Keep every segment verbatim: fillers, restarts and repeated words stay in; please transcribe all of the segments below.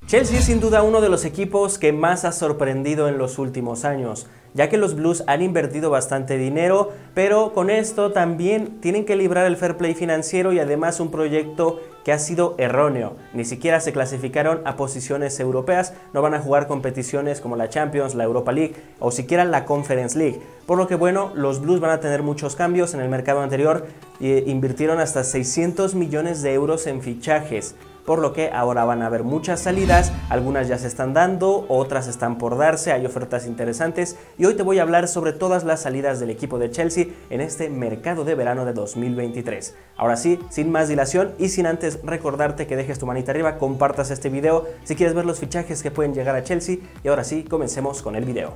Chelsea es sin duda uno de los equipos que más ha sorprendido en los últimos años, ya que los Blues han invertido bastante dinero, pero con esto también tienen que librar el fair play financiero y además un proyecto que ha sido erróneo. Ni siquiera se clasificaron a posiciones europeas, no van a jugar competiciones como la Champions, la Europa League o siquiera la Conference League. Por lo que bueno, los Blues van a tener muchos cambios. En el mercado anterior eh, invirtieron hasta seiscientos millones de euros en fichajes, por lo que ahora van a haber muchas salidas, algunas ya se están dando, otras están por darse, hay ofertas interesantes y hoy te voy a hablar sobre todas las salidas del equipo de Chelsea en este mercado de verano de dos mil veintitrés. Ahora sí, sin más dilación y sin antes recordarte que dejes tu manita arriba, compartas este video si quieres ver los fichajes que pueden llegar a Chelsea y ahora sí, comencemos con el video.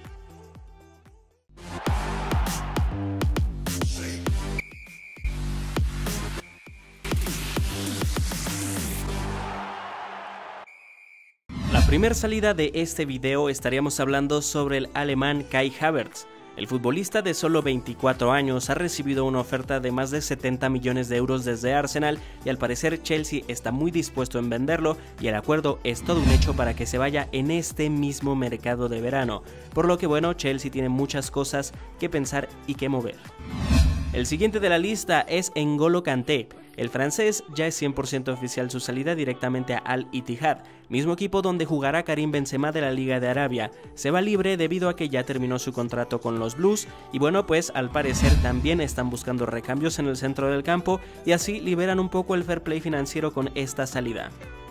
La primera salida de este video estaríamos hablando sobre el alemán Kai Havertz. El futbolista de solo veinticuatro años ha recibido una oferta de más de setenta millones de euros desde Arsenal y al parecer Chelsea está muy dispuesto en venderlo y el acuerdo es todo un hecho para que se vaya en este mismo mercado de verano, por lo que bueno, Chelsea tiene muchas cosas que pensar y que mover. El siguiente de la lista es N'Golo Kanté. El francés ya es cien por ciento oficial su salida directamente a Al Ittihad, mismo equipo donde jugará Karim Benzema de la Liga de Arabia. Se va libre debido a que ya terminó su contrato con los Blues y bueno, pues al parecer también están buscando recambios en el centro del campo y así liberan un poco el fair play financiero con esta salida.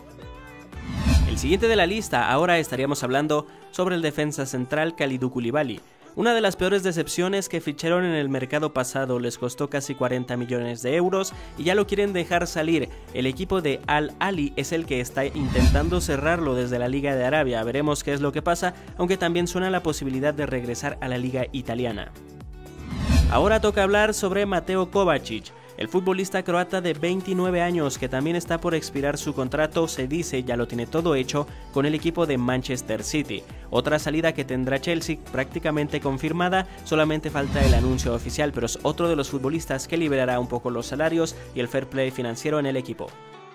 El siguiente de la lista, ahora estaríamos hablando sobre el defensa central Kalidou Koulibaly. Una de las peores decepciones que ficharon en el mercado pasado, les costó casi cuarenta millones de euros y ya lo quieren dejar salir. El equipo de Al Ahly es el que está intentando cerrarlo desde la Liga de Arabia, veremos qué es lo que pasa, aunque también suena la posibilidad de regresar a la Liga italiana. Ahora toca hablar sobre Mateo Kovacic. El futbolista croata de veintinueve años que también está por expirar su contrato, se dice ya lo tiene todo hecho con el equipo de Manchester City. Otra salida que tendrá Chelsea prácticamente confirmada, solamente falta el anuncio oficial, pero es otro de los futbolistas que liberará un poco los salarios y el fair play financiero en el equipo.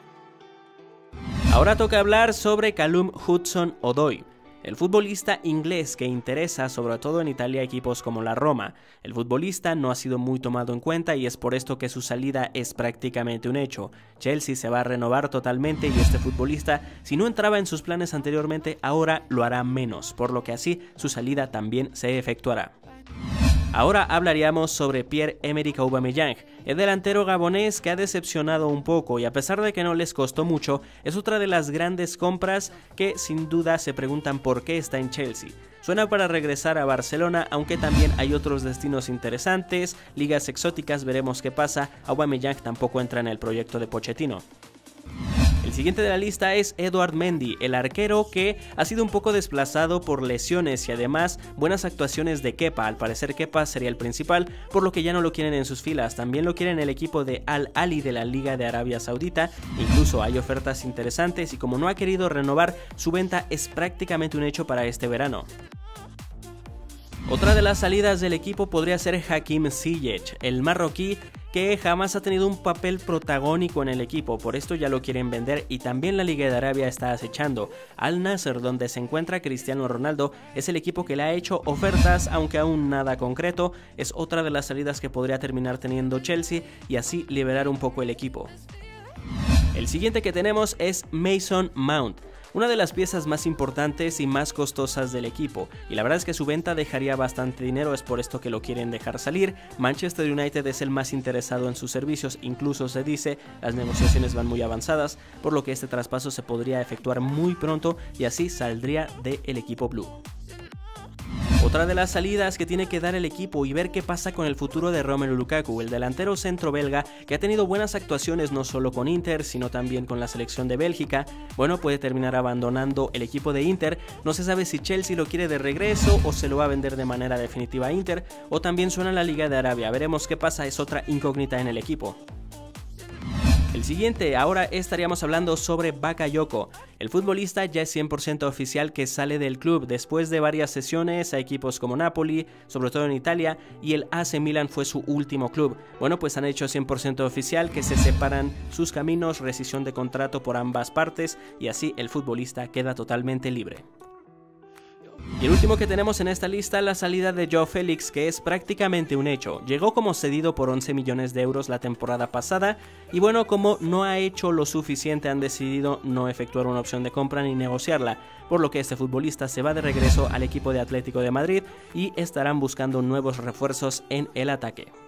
Ahora toca hablar sobre Callum Hudson-Odoi. El futbolista inglés que interesa sobre todo en Italia equipos como la Roma. El futbolista no ha sido muy tomado en cuenta y es por esto que su salida es prácticamente un hecho. Chelsea se va a renovar totalmente y este futbolista, si no entraba en sus planes anteriormente, ahora lo hará menos, por lo que así su salida también se efectuará. Ahora hablaríamos sobre Pierre-Emerick Aubameyang, el delantero gabonés que ha decepcionado un poco y a pesar de que no les costó mucho, es otra de las grandes compras que sin duda se preguntan por qué está en Chelsea. Suena para regresar a Barcelona, aunque también hay otros destinos interesantes, ligas exóticas, veremos qué pasa. Aubameyang tampoco entra en el proyecto de Pochettino. El siguiente de la lista es Edouard Mendy, el arquero que ha sido un poco desplazado por lesiones y además buenas actuaciones de Kepa. Al parecer Kepa sería el principal, por lo que ya no lo quieren en sus filas. También lo quieren el equipo de Al Ahly de la Liga de Arabia Saudita. Incluso hay ofertas interesantes y como no ha querido renovar, su venta es prácticamente un hecho para este verano. Otra de las salidas del equipo podría ser Hakim Ziyech, el marroquí que jamás ha tenido un papel protagónico en el equipo, por esto ya lo quieren vender y también la Liga de Arabia está acechando. Al Nasser, donde se encuentra Cristiano Ronaldo, es el equipo que le ha hecho ofertas, aunque aún nada concreto, es otra de las salidas que podría terminar teniendo Chelsea y así liberar un poco el equipo. El siguiente que tenemos es Mason Mount, una de las piezas más importantes y más costosas del equipo, y la verdad es que su venta dejaría bastante dinero, es por esto que lo quieren dejar salir. Manchester United es el más interesado en sus servicios, incluso se dice, las negociaciones van muy avanzadas, por lo que este traspaso se podría efectuar muy pronto y así saldría del equipo blue. Otra de las salidas que tiene que dar el equipo y ver qué pasa con el futuro de Romelu Lukaku, el delantero centro belga que ha tenido buenas actuaciones no solo con Inter, sino también con la selección de Bélgica, bueno, puede terminar abandonando el equipo de Inter. No se sabe si Chelsea lo quiere de regreso o se lo va a vender de manera definitiva a Inter, o también suena la Liga de Arabia, veremos qué pasa, es otra incógnita en el equipo. El siguiente, ahora estaríamos hablando sobre Bakayoko. El futbolista ya es cien por ciento oficial que sale del club después de varias sesiones a equipos como Napoli, sobre todo en Italia, y el A C Milan fue su último club. Bueno, pues han hecho cien por ciento oficial que se separan sus caminos, rescisión de contrato por ambas partes, y así el futbolista queda totalmente libre. Y el último que tenemos en esta lista, la salida de Joao Félix, que es prácticamente un hecho. Llegó como cedido por once millones de euros la temporada pasada y bueno, como no ha hecho lo suficiente, han decidido no efectuar una opción de compra ni negociarla, por lo que este futbolista se va de regreso al equipo de Atlético de Madrid y estarán buscando nuevos refuerzos en el ataque.